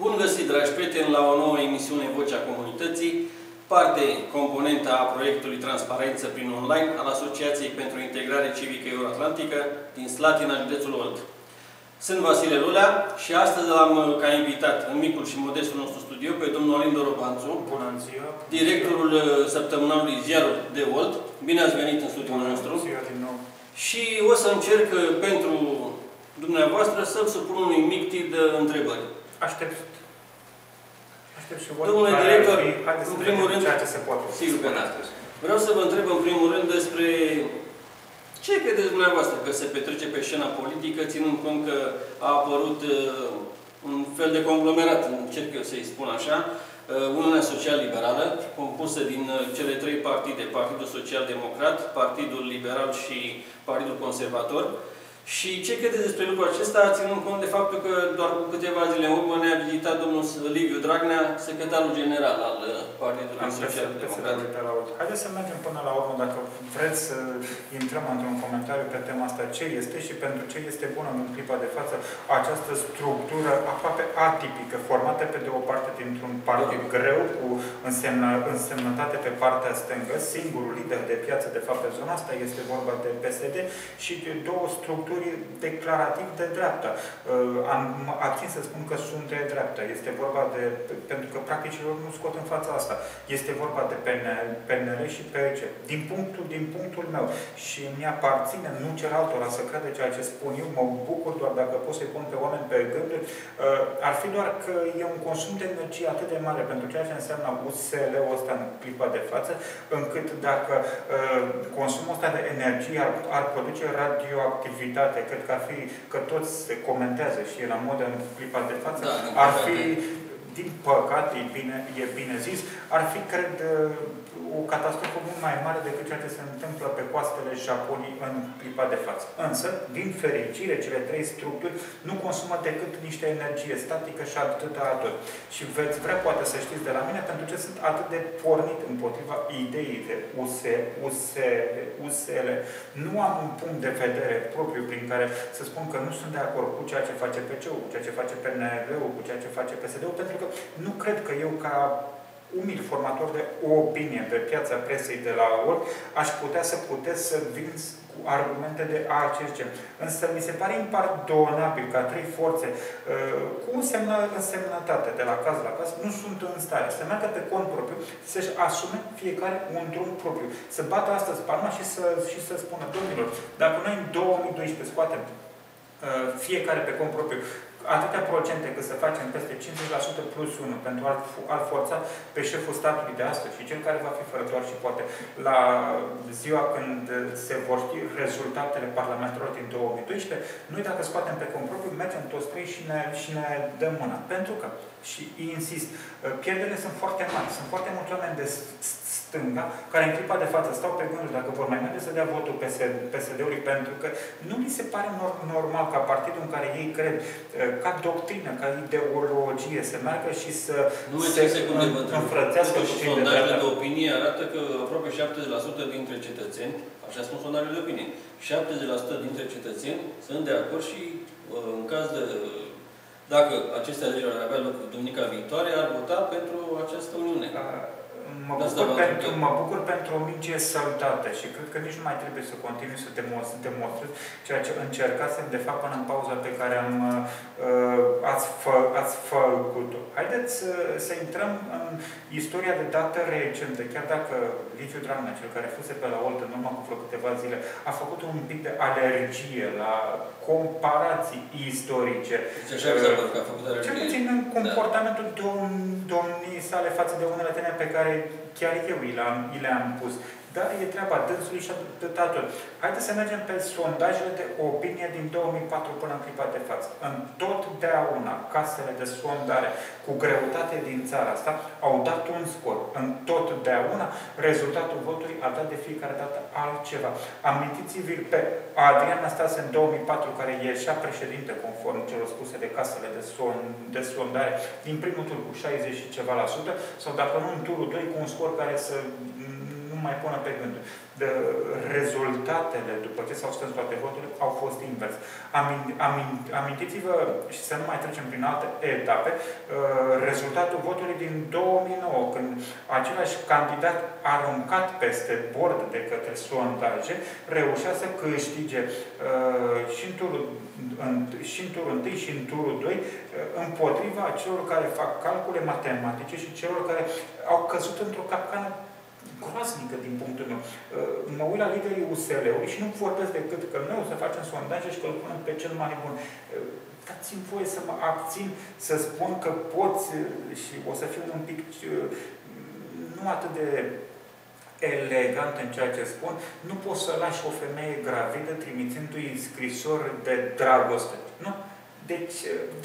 Bun găsit, dragi prieteni, la o nouă emisiune Vocea Comunității, parte componentă a proiectului Transparență prin online al Asociației pentru Integrare Civică Euro-Atlantică din Slatina, județul Olt. Sunt Vasile Lulea și astăzi l-am ca invitat în micul și modestul nostru studio pe domnul Alin Dorobanțu, directorul săptămânalului Ziarul de Olt. Bine ați venit în studioul nostru. Și o să încerc pentru dumneavoastră să-l supun unui mic tip de întrebări. Aștept și văd. Domnule director, în primul rând, ceea ce se poate. Sigur că da. Vreau să vă întreb în primul rând despre ce credeți dumneavoastră că se petrece pe scena politică, ținând cont că a apărut un fel de conglomerat, încerc eu să-i spun așa, Uniunea Social-Liberală, compusă din cele trei partide, Partidul Social-Democrat, Partidul Liberal și Partidul Conservator. Și ce credeți despre lucrul acesta, ținând cont de faptul că doar cu câteva zile în urmă ne-a vizitat domnul Liviu Dragnea, secretarul general al Partidului Social-Democrat? Haideți să mergem până la urmă, dacă vreți să intrăm într-un comentariu pe tema asta, ce este și pentru ce este bună în clipa de față această structură aproape atipică, formată pe de o parte dintr-un partid greu, cu însemnătate pe partea stângă, singurul lider de piață, de fapt, pe zona asta, este vorba de PSD, și de două structuri declarativ de dreapta. Abțin să spun că sunt de dreapta. Este vorba de... pentru că practicilor nu scot în fața asta. Este vorba de PNL și PEC. Din punctul meu, și mi-aparține, nu cer altora să crede ceea ce spun eu, mă bucur doar dacă pot să-i pun pe oameni pe gânduri, ar fi doar că e un consum de energie atât de mare pentru ceea ce înseamnă USL-ul ăsta în clipa de față, încât dacă consumul ăsta de energie ar produce radioactivitate, cred că ar fi, că toți se comentează și e la modă în clipa de față, da, ar fi, din păcate, e bine zis, ar fi, cred, o catastrofă mult mai mare decât ceea ce se întâmplă pe coastele Japoniei în clipa de față. Însă, din fericire, cele trei structuri nu consumă decât niște energie statică și atâta tot. Și veți vrea, poate să știți de la mine, pentru ce sunt atât de pornit împotriva ideii de USL. Nu am un punct de vedere propriu prin care să spun că nu sunt de acord cu ceea ce face PC-ul, cu ceea ce face PNL-ul, cu ceea ce face PSD-ul, pentru că nu cred că eu, ca umil formator de opinie pe piața presei de la Olt, aș putea să vin cu argumente de acest gen. Însă mi se pare impardonabil ca trei forțe cu însemnătate de la caz la caz nu sunt în stare să meargă pe cont propriu, să-și asume fiecare un drum propriu. Să bată astăzi palma și să spună, domnilor, dacă noi în 2012 scoatem fiecare pe cont propriu atâtea procente cât să facem peste 50% plus 1 pentru a forța pe șeful statului de astăzi și cel care va fi fără doar și poate la ziua când se vor ști rezultatele parlamentelor din 2012, noi dacă scoatem pe cont propriu, mergem toți trei și ne dăm mâna. Pentru că, și insist, pierderile sunt foarte mari. Sunt foarte mulți oameni de stânga, care în clipa de față stau pe gânduri dacă vor mai merge să dea votul PSD-ului, pentru că nu li se pare normal ca partidul în care ei cred, ca doctrină, ca ideologie, să meargă și să înfrățească și sondajele de opinie arată că aproape 70% dintre cetățeni, așa spun sondajele de opinie, 70% dintre cetățeni sunt de acord și în caz de... dacă aceste alegeri ar avea loc duminica viitoare, ar vota pentru această Uniune. Mă bucur pentru o minge salutată și cred că nici nu mai trebuie să continui să demonstrez ceea ce încercasem de fapt până în pauza pe care ați făcut-o. Haideți să intrăm în istoria de dată recentă, chiar dacă Liviu Dragnea, cel care fuse pe la Olt în urmă cu vreo câteva zile, a făcut un pic de alergie la comparații istorice. Cel puțin în comportamentul domnii sale față de unele teme pe care chiar eu i le-am pus. Dar e treaba dânsului și atâta tot. Haideți să mergem pe sondajele de opinie din 2004 până în clipa de față. Întotdeauna casele de sondare cu greutate din țara asta au dat un scor. Întotdeauna rezultatul votului a dat de fiecare dată altceva. Amintiți-vi pe Adrian Năstase în 2004, care ieșea președinte conform celor spuse de casele de sondare din primul tur cu 60 și ceva la sută, sau dacă nu în turul 2 cu un scor care să mai pună pe gând. Rezultatele, după ce s-au strâns toate voturile, au fost invers. Amintiți-vă, și să nu mai trecem prin alte etape, rezultatul votului din 2009, când același candidat aruncat peste bord de către sondaje, reușea să câștige și în turul 1 și în turul 2 împotriva celor care fac calcule matematice și celor care au căzut într-o capcană groaznică din punctul meu. Mă uit la liderii USL-ului și nu vorbesc decât că noi o să facem sondaje și că îl punem pe cel mai bun. Dați-mi voie să mă abțin să spun că poți și o să fiu un pic nu atât de elegant în ceea ce spun, nu poți să lași o femeie gravidă trimițându-i scrisori de dragoste. Nu? Deci,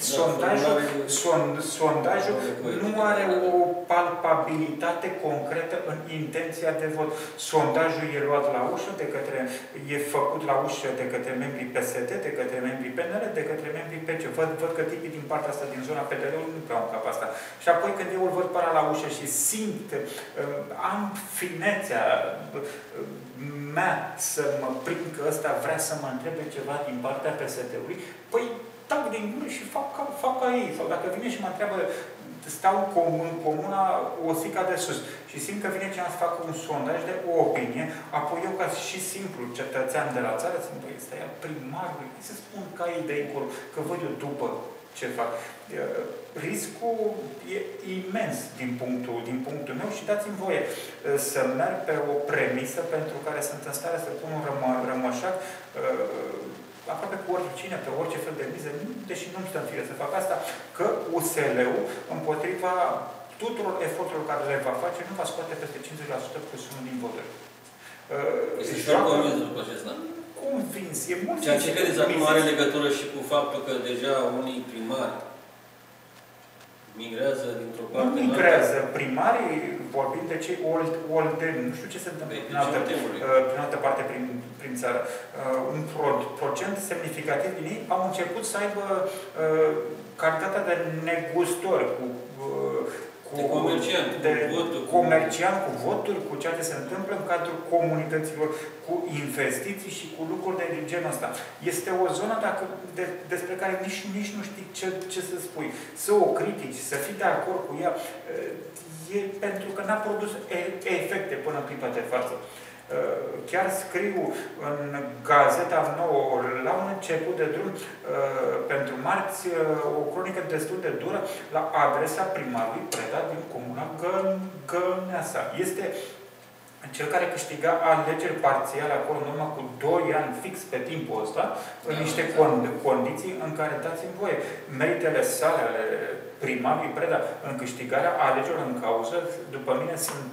sondajul nu are o palpabilitate concretă în intenția de vot. Sondajul e luat la ușă, e făcut la ușă de către membrii PSD, de către membrii PNL, de către membrii PC. Văd că tipii din partea asta, din zona PDL-ului, nu prea au cap asta. Și apoi când eu îl văd pe la ușă și simt, am finețea mea să mă prind că ăsta vrea să mă întrebe ceva din partea PSD-ului, păi tac din gură și fac ca ei. Sau dacă vine și mă întreabă, stau în comuna Osica de Sus și simt că vine cineva să facă un sondaj de o opinie, apoi eu, ca și simplu cetățean de la țară, simt, băi, ăsta e primarul, să spun ca ei de acolo, că văd eu după ce fac. Riscul e imens din punctul meu și dați-mi voie să merg pe o premisă pentru care sunt în stare să pun un rămășac aproape cu oricine, pe orice fel de miză, deși nu-mi stă în fire să fac asta, că USL-ul, împotriva tuturor eforturilor care le va face, nu va scoate peste 50% plus unul din voturi. Este și convins după acesta. Convins. E mult. Ceea ce credeți acum are legătură și cu faptul că deja unii primari migrează dintr-o parte. Nu migrează. Primarii, vorbind de cei oldeni, nu știu ce se întâmplă prin altă parte prin țară. Un procent semnificativ din ei au început să aibă calitatea de negustori cu comerciant cu voturi, cu ceea ce se întâmplă în cadrul comunităților, cu investiții și cu lucruri de genul ăsta. Este o zonă despre care nici nu știi ce să spui. Să o critici, să fii de acord cu ea, e pentru că n-a produs efecte până în clipa de față. Chiar scriu în Gazeta Nouă, la un început de drum, pentru marți, o cronică destul de dură la adresa primarului Preda din comuna Gălneasa. Este cel care câștiga alegeri parțiale acolo în urmă cu 2 ani fix pe timpul ăsta, în niște condiții în care, dați-mi voie, meritele sale ale primarului Preda în câștigarea alegerilor în cauză, după mine sunt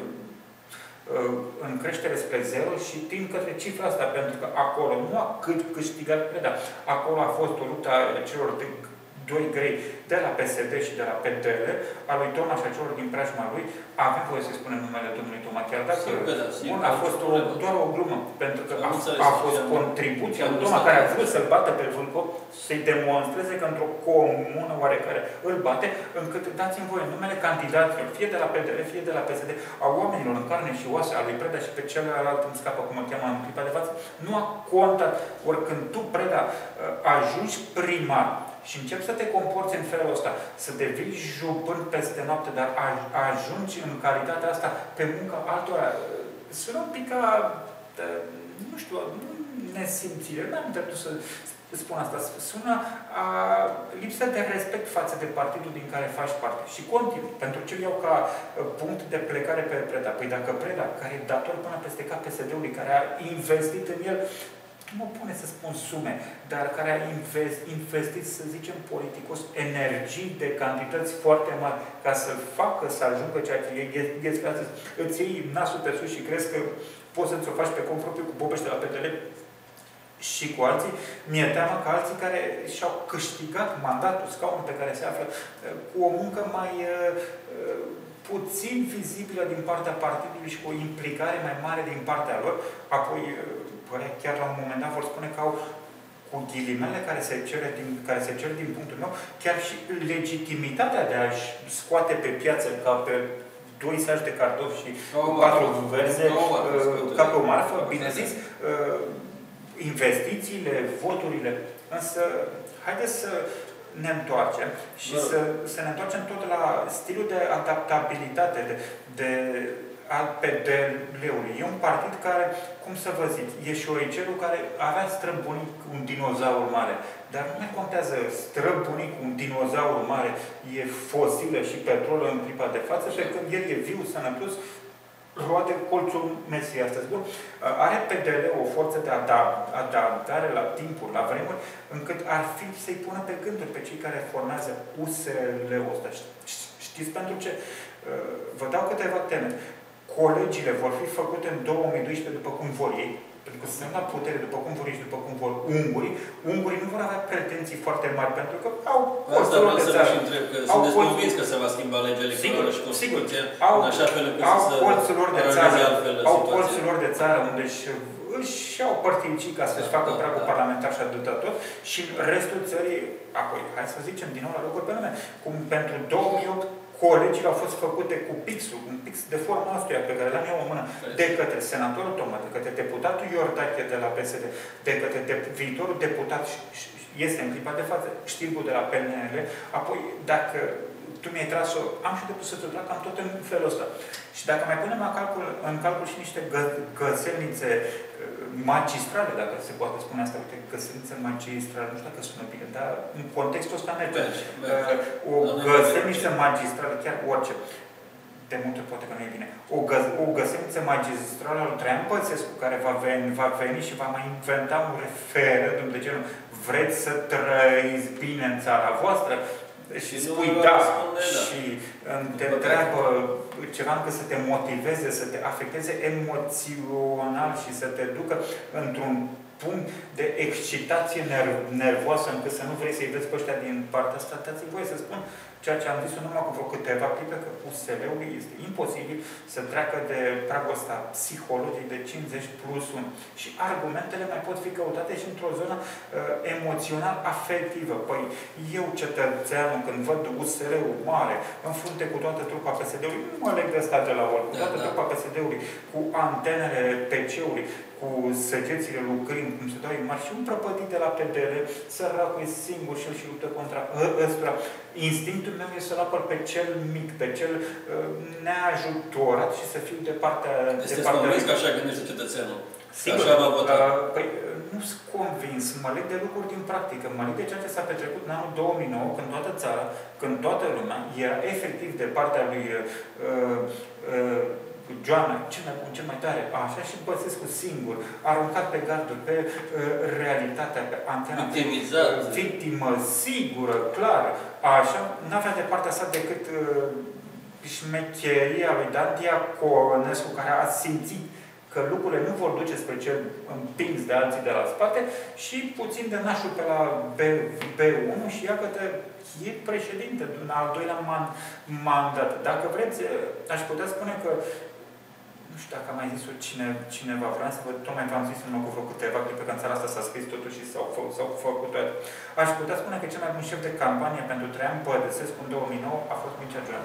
în creștere spre 0 și tind către cifra asta, pentru că acolo nu a câștigat Preda. Acolo a fost o luptă a celor 2 grei de la PSD și de la PDL, a lui Toma și a celor din preajma lui. Avem voie să spunem numele domnului Toma, chiar dacă a fost doar o glumă, pentru că a fost contribuția lui Toma care a vrut să-l bată pe Vâlcov, să-i demonstreze că într-o comună oarecare îl bate, încât dați-mi voie numele candidaților, fie de la PDL, fie de la PSD, a oamenilor în carne și oase, a lui Preda și pe celălalt îmi scapă cum mă cheamă în clipa de față, nu a contat. Ori când tu, Preda, ajungi primar și începi să te comporți în felul ăsta, să devii jupân peste noapte, dar ajungi în calitatea asta pe muncă altora, sună un pic ca, nu știu, nesimțire, n-am dreptul să spun asta, sună a lipsă de respect față de partidul din care faci parte. Și continuu, pentru ce iau ca punct de plecare pe Preda. Păi dacă Preda, care e dator până peste cap PSD-ului, care a investit în el, nu mă pune să spun sume, dar care a investit, să zicem, politicos, energii de cantități foarte mari ca să facă să ajungă ceea ce este astăzi. Îți iei nasul pe sus și crezi că poți să-ți o faci pe propriu cu Bobești de la PDL și cu alții. Mi-e teamă că alții care și-au câștigat mandatul, scaunul pe care se află, cu o muncă mai puțin vizibilă din partea partidului și cu o implicare mai mare din partea lor, apoi chiar la un moment dat vor spune că au, cu ghilimele care se cer din punctul meu, chiar și legitimitatea de a-și scoate pe piață ca pe 2 saci de cartofi și 4 verze, ca pe o marfă, bine zis, investițiile, voturile. Însă, haideți să ne întoarcem și să ne întoarcem tot la stilul de adaptabilitate al PDL-ului. E un partid care, cum să vă zic, e și OIC-ul care avea străbunic un dinozaur mare. Dar nu mai contează străbunic un dinozaur mare, e fosilă și petrolă în clipa de față, pe când el e viu, sănătos, roade colțul Mesii astăzi. Bun. Are PDL o forță de adaptare la timpuri, la vremuri, încât ar fi să-i pună pe gânduri pe cei care formează USL-ul ăsta. Știți pentru ce? Vă dau câteva teme. Colegiile vor fi făcute în 2012 după cum vor ei, pentru că sunt la putere după cum vor ei și după cum vor ungurii. Ungurii nu vor avea pretenții foarte mari, pentru că au colțul de țară. Sunteți convins că se va schimba legea electorală și Constituția în așa fel încât să organizeze altfel situația? Au colțul lor de țară unde își iau partidicii ca să-și facă pragul parlamentar și atâta tot, și restul țării, apoi, hai să zicem din nou la locuri pe nume, cum pentru 2008 colegiile au fost făcute cu pixul, un pix de forma asta pe care l-am eu în mână, de către senatorul Toma, de către deputatul Iordache de la PSD, de către viitorul deputat, este în clipa de față, Știrbu de la PNL, apoi dacă tu mi-ai tras-o, am și depusătul la cam tot în felul ăsta. Și dacă mai punem în calcul și niște găselnițe magistrale, dacă se poate spune asta, uite, găselnițe magistrale, nu știu dacă sună bine, dar în contextul ăsta merge. O găselniță magistrală, chiar orice, de multe poate că nu e bine, o găselniță magistrală al Traian Băsescu, care va veni și va mai inventa un referendum de genul vreți să trăiți bine în țara voastră? Și spui da, și te întreabă ceva încât să te motiveze, să te afecteze emoțional și să te ducă într-un punct de excitație nervoasă încât să nu vrei să-i vezi pe ăștia din partea asta. Dați-mi voie să spun ceea ce am zis numai cu vreo câteva clipe, că USL-ului este imposibil să treacă de pragul ăsta psihologic de 50 plus 1. Și argumentele mai pot fi căutate și într-o zonă emoțional afectivă. Păi eu, cetățeanul, când văd USL-ul mare, în frunte cu toată trupa PSD-ului, nu mă leg de stat de la ori, cu toată trupa PSD-ului, cu antenele PC-ului, cu săgețile lucrând, cum se dau mari, și un prăpădit de la PDL, săracul e singur și el și luptă contra ăstora. Instinctul meu este să-l apăr pe cel mic, pe cel neajutorat și să fiu de partea... Sunteți convins că așa gândește cetățeanul? Sigur. Așa va vota? Păi, nu sunt convins. Mă leg de lucruri din practică. Mă leg de ceea ce s-a petrecut în anul 2009, când toată țara, când toată lumea era efectiv de partea lui Joana, cel mai bun, cel mai tare, așa, și Băsescu singur, aruncat pe garduri, pe realitatea, pe antena, victimă, sigură, clară, așa, n-avea de partea sa decât șmecheria lui Dan Diaconescu, care a simțit că lucrurile nu vor duce spre cel împins de alții de la spate, și puțin de nașul pe la B1 și iată-te, e președinte, în al doilea mandat. Dacă vreți, aș putea spune că, nu știu dacă a mai zis-o cineva, vreau să văd, tocmai v-am zis în cu vreo câteva clipe, că în țara asta s-a scris totuși și s-au făcut toate. Aș putea spune că cel mai bun șef de campanie pentru Traian Băsescu în 2009 a fost Mircea Joana.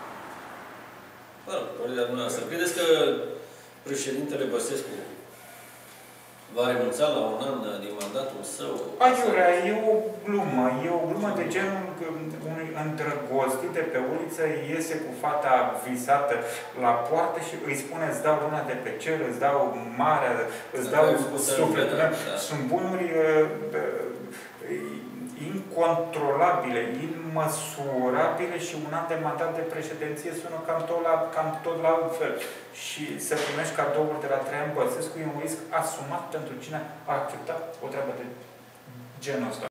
Părerea dumneavoastră, credeți că președintele Băsescu va renunța la un an din mandatul său? Aiurea, e o glumă de genul unui îndrăgostit de pe uliță iese cu fata visată la poartă și îi spune îți dau luna de pe cer, îți dau marea, îți dau sufletul. Sunt bunuri incontrolabile, imăsurabile și un an de mandat de președinție sună cam tot la fel. Și să primești cadouri de la Traian Băsescu e un risc asumat pentru cine a acceptat o treabă de genul ăsta.